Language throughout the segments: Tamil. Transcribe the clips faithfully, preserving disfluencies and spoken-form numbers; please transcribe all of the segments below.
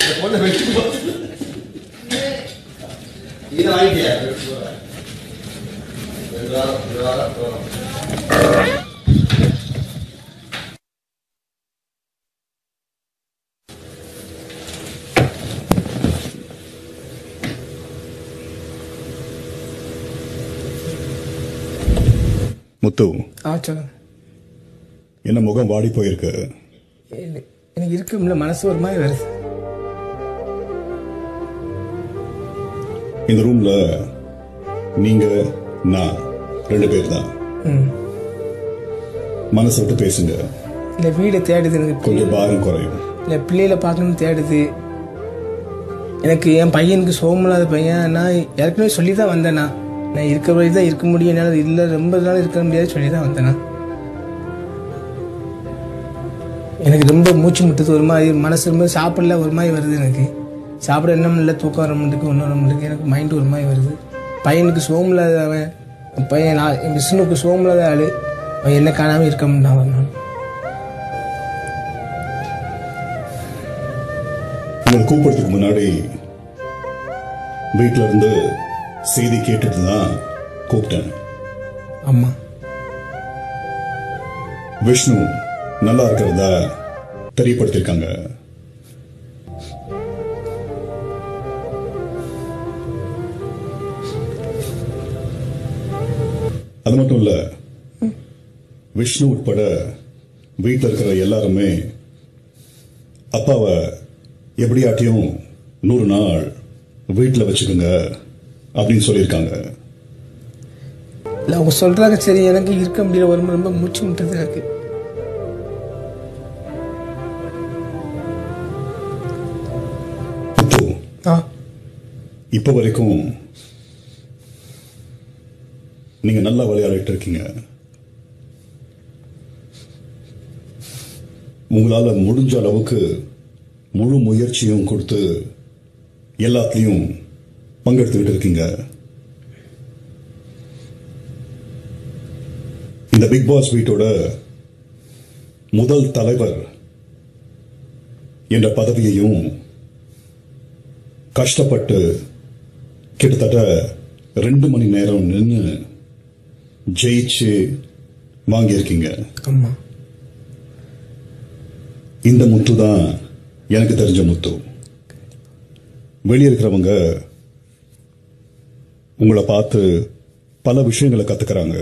பொண்ணை வெட்டி போட்டு இதை வாங்கிட்டியா ரெண்டு வாரம் ரெண்டு வாரம் போகிறோம். முத்து, ஆ சொல்லுங்க. என்ன முகம் வாடி போயிருக்கு? எனக்கு இருக்கும்ல, மனசு ஒரு மாதிரி வருது. இந்த ரூம்ல நீங்க நான் ரெண்டு பேர் தான். மனசு விட்டு பேசுங்க. இல்ல வீடை தேடுது எனக்கு, கொஞ்சம் பாரம் குறையும். இல்ல பிள்ளைகளை பார்க்கணும்னு தேடுது எனக்கு. என் பையனுக்கு சோமலாத பையன், நான் ஏற்கனவே சொல்லி தான் வந்தேண்ணா. நான் இருக்க வழி தான் இருக்க முடியும், என்னால் இல்லை ரொம்ப நாள் இருக்க முடியாது சொல்லி தான் வந்தேண்ணா. எனக்கு ரொம்ப மூச்சு முட்டுது, ஒரு மாதிரி மனசு ரொம்ப சாப்பிடல, ஒரு மாதிரி வருது எனக்கு. சாப்பிட என்ன இல்லை, தூக்கம் வர முடியுது, ஒன்றும் வர முடியுது, எனக்கு மைண்டு ஒரு மாதிரி வருது. பையனுக்கு சோமில்லாத அவன், பையன் நான் என் விஷ்ணுக்கு சோமில்லாத ஆள், அவன் என்ன காணாமல் இருக்க முடியும். நான் உங்களை கூப்பிடுறதுக்கு முன்னாடி வீட்டில இருந்து செய்தி கேட்டுட்டு தான் கூப்பிட்டேன். அம்மா விஷ்ணு நல்லா இருக்கிறதா தெரியப்படுத்திருக்காங்க. அது மட்டும் இல்ல, விஷ்ணு உட்பட வீட்டில் இருக்கிற எல்லாருமே அப்பாவை எப்படியாட்டியும் நூறு நாள் வீட்டில் வச்சுக்கோங்க அப்படின்னு சொல்லியிருக்காங்க. இல்லை அவங்க சொல்றாங்க சரி, எனக்கு இருக்க முடியல, ஒரு ரொம்ப மூச்சு முட்டுறது எனக்கு. இப்ப வரைக்கும் நீங்க நல்லா விளையாடிட்டு இருக்கீங்க. உங்களால முடிஞ்ச அளவுக்கு முழு முயற்சியும் கொடுத்து எல்லாத்தையும் பங்கெடுத்துக்கிட்டு இருக்கீங்க. இந்த பிக் பாஸ் வீட்டோட முதல் தலைவர் என்ற பதவியையும் கஷ்டப்பட்டு கிட்டத்தட்ட ரெண்டு மணி நேரம் நின்று ஜெயிச்சு வாங்கியிருக்கீங்க. இந்த முத்து தான் எனக்கு தெரிஞ்ச முத்து. வெளியே இருக்கிறவங்க உங்களை பார்த்து பல விஷயங்களை கத்துக்கிறாங்க.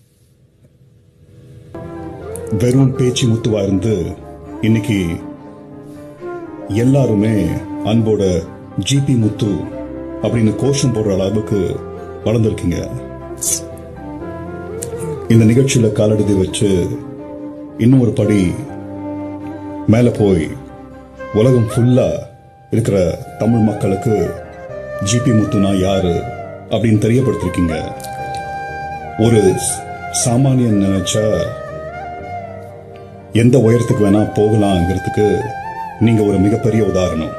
வெறும் பேச்சு முத்துவா இருந்து இன்னைக்கு எல்லாருமே அன்போட ஜிபி முத்து அப்படின்னு கோஷம் போடுற அளவுக்கு வளர்ந்துருக்கீங்க. இந்த நிகழ்ச்சியில காலடி வச்சு இன்னும் ஒரு படி மேல போய் உலகம் ஃபுல்லா இருக்கிற தமிழ் மக்களுக்கு ஜிபி முத்துனா யாரு அப்படின்னு தெரியப்படுத்திருக்கீங்க. ஒரு சாமானியன் நினைச்சா எந்த உயரத்துக்கு வேணா போகலாங்கிறதுக்கு நீங்க ஒரு மிகப்பெரிய உதாரணம்.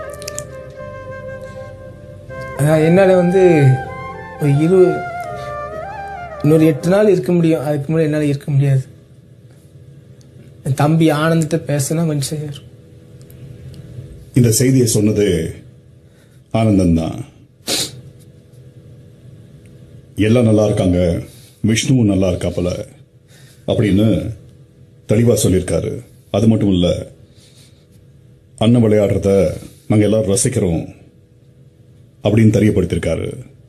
என்னால வந்து ஒரு இரு இன்னொரு எட்டு நாள் இருக்க முடியும், அதுக்கு முன்னாடி என்னால் இருக்க முடியாது. என் தம்பி ஆனந்திட்ட பேசினா கொஞ்சம் சரியா. இந்த செய்தியை சொன்னது ஆனந்தன் தான். எல்லாம் நல்லா இருக்காங்க, விஷ்ணுவும் நல்லா இருக்காப்பல அப்படின்னு தெளிவா சொல்லியிருக்காரு. அது மட்டும் இல்ல, அண்ணன் விளையாடுறத நாங்க எல்லாரும் ரசிக்கிறோம் அப்படின்னு தெரியப்படுத்திருக்காரு.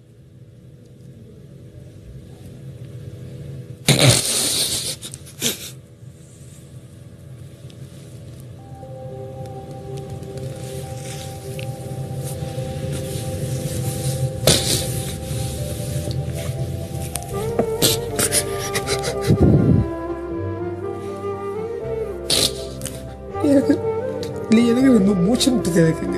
எனக்கு எனக்கு வந்து மூச்சு முட்டுது எனக்குங்க.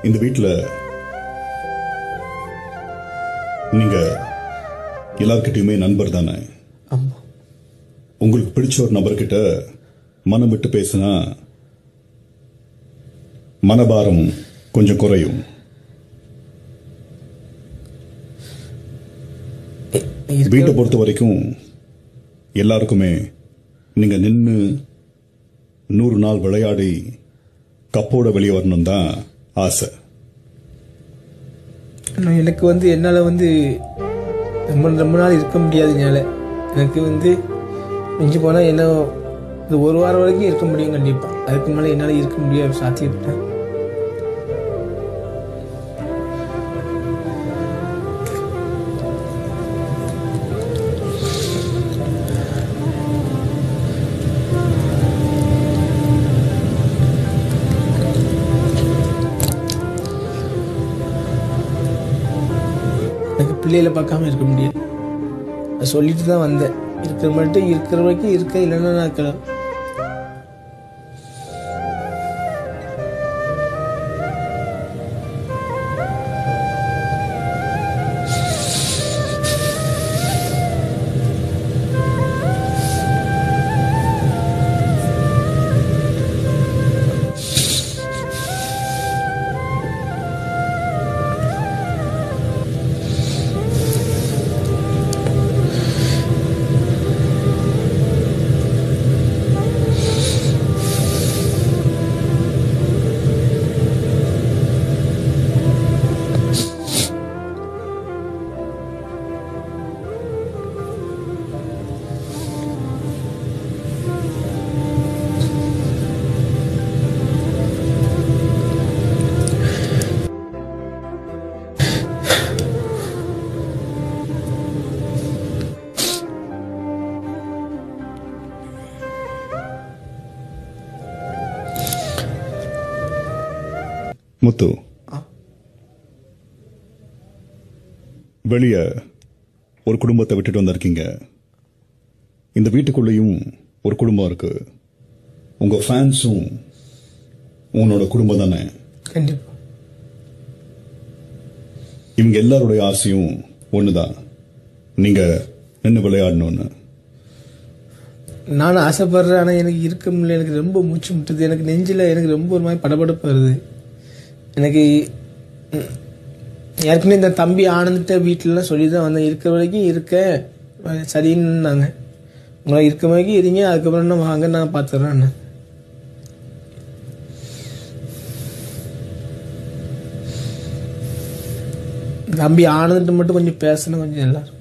இந்த வீட்டில் நீங்க எல்லார்கிட்டயுமே நண்பர் தானே? ஆமா. உங்களுக்கு பிடிச்ச ஒரு நபர்கிட்ட மனம் விட்டு பேசினா மனபாரம் கொஞ்சம் குறையும். வீட்டை பொறுத்த வரைக்கும் எல்லாருக்குமே நீங்க நின்று நூறு நாள் விளையாடி கப்போட வெளியே வரணும் தான் ஆசை. எனக்கு வந்து என்னால் வந்து ரொம்ப ரொம்ப நாள் இருக்க முடியாதுனால எனக்கு வந்து மிஞ்சி போனால் என்ன இந்த ஒரு வாரம் வரைக்கும் இருக்க முடியும் கண்டிப்பாக. அதுக்கு மேலே என்னால் இருக்க முடியாது சாத்தியப்பட்டேன். எனக்கு பிள்ளைகளை பார்க்காம இருக்க முடியாது. சொல்லிட்டு தான் வந்தேன். இருக்கிற மட்டும் இருக்கிற வரைக்கும் இருக்க, இல்லைன்னா நான் இருக்கலாம். முத்து, வெளிய ஒரு குடும்பத்தை விட்டுட்டு வந்திருக்கீங்க. இந்த வீட்டுக்குள்ளேயும் ஒரு குடும்பம் இருக்கு. உங்க ஃபேன்ஸும் உன்னோட குடும்பம் தானே? கண்டிப்பா. இவங்க எல்லாருடைய ஆசையும் ஒண்ணுதான், நீங்க நின்று விளையாடணும்னு. நானும் ஆசைப்படுறேன். ஆனால் எனக்கு இருக்க முடியல. எனக்கு ரொம்ப மூச்சு முட்டுது. எனக்கு நெஞ்சில் எனக்கு ரொம்ப ஒரு மாதிரி படபடப்பு வருது. எனக்கு ஏற்கனவே இந்த தம்பி ஆனந்திட்ட வீட்டிலலாம் சொல்லி தான் வந்தேன். இருக்கிற வரைக்கும் இருக்க சரின்னாங்க. உங்களை இருக்க வரைக்கும் இருங்க, அதுக்கப்புறம் என்ன வாங்க நான் பார்த்துட்றேன். தம்பி ஆனந்திட்ட மட்டும் கொஞ்சம் பேசணும், கொஞ்சம் எல்லாரும்.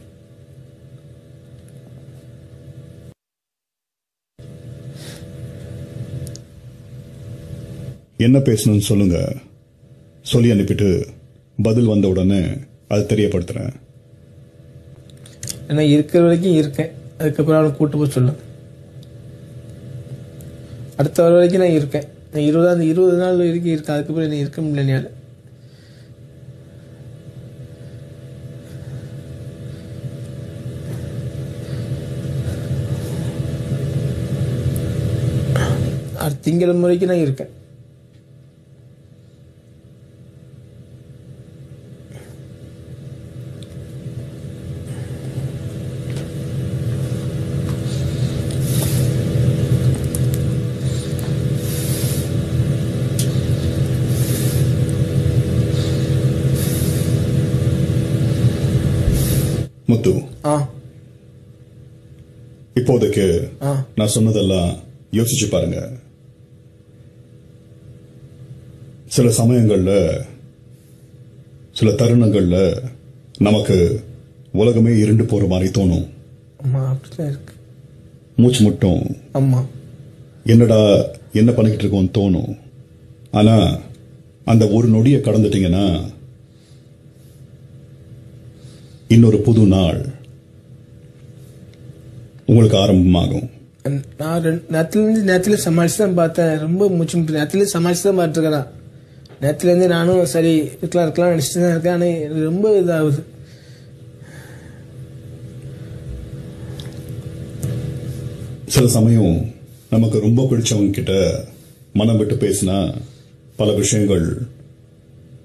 என்ன பேசணும்னு சொல்லுங்க. சொல்லி அனுப்பிட்டு பதில் வந்த உடனே அது தெரியப்படுத்துறேன். ஏன்னா இருக்கிற வரைக்கும் இருக்கேன், அதுக்கப்புறம் அவனை கூட்டு போய் சொல்ல. அடுத்த வர வரைக்கும் நான் இருக்கேன். நான் இருபதாம் இருபது நாள் வரைக்கும் இருக்கேன். அதுக்கப்புறம் என்ன இருக்க முடியல. அடுத்த திங்கிழமை வரைக்கும் நான் இருக்கேன். முத்து, இப்போதைக்கு நான் சொன்னதெல்லாம் யோசிச்சு பாருங்க. சில சமயங்கள்ல சில தருணங்கள்ல நமக்கு உலகமே இருண்டு போற மாதிரி தோணும். மூச்சு முட்டும். என்னடா என்ன பண்ணிக்கிட்டு இருக்கோம் தோணும். ஆனா அந்த ஒரு நொடியை கடந்துட்டீங்கன்னா இன்னொரு புது நாள் உங்களுக்கு ஆரம்பமாகும். நான் நேரத்துலேருந்து நேரத்தில் சமாளிச்சு தான் பார்த்தேன். ரொம்ப மூச்சு முட்டு நேரத்துலேருந்து சமாளிச்சு தான் பார்த்துருக்கேன். நேரத்துலேருந்து நானும் சரி இருக்கலாம் இருக்கலாம் நினச்சிட்டு தான் இருக்கேன். ஆனால் எனக்கு ரொம்ப இதாகுது. சில சமயம் நமக்கு ரொம்ப பிடிச்சவங்க கிட்ட மனம் விட்டு பேசினா பல விஷயங்கள்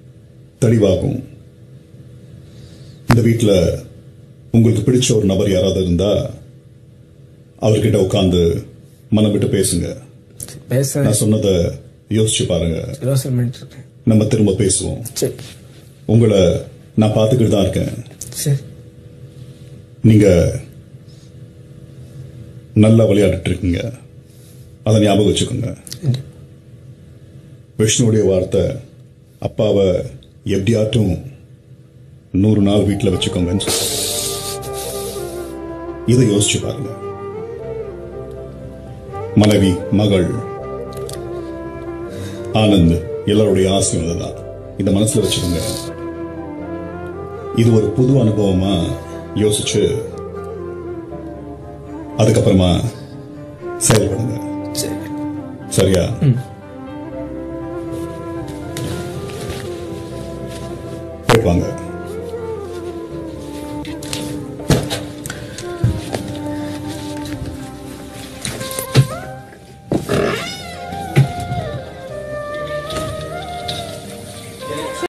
தெளிவாகும். இந்த வீட்டில் உங்களுக்கு பிடிச்ச ஒரு நபர் யாராவது இருந்தா அவர்கிட்ட உட்காந்து மனம் விட்டு பேசுங்க. பேச நான் சொன்னதை யோசிச்சு பாருங்க. யோசனை பண்ணிட்டு இருக்கேன். நம்ம திரும்ப பேசுவோம். சரி. உங்களை நான் பார்த்துக்கிட்டு தான் இருக்கேன். சரி. நீங்க நல்லா விளையாடிட்டு இருக்கீங்க, அதை ஞாபகம் வச்சுக்கோங்க. விஷ்ணுடைய வார்த்தை, அப்பாவை எப்படியாட்டும் நூறு நாள் வீட்டில் வச்சுக்கோங்கன்னு சொல்ல. இதை யோசிச்சு பாருங்க. மனைவி, மகள், ஆனந்த் எல்லாருடைய ஆசையும் அதுதான். இந்த மனசுல வச்சுக்கோங்க. இது ஒரு புது அனுபவமா யோசிச்சு அதுக்கப்புறமா செயல்படுங்க. சரியா? போயிட்டு வாங்க.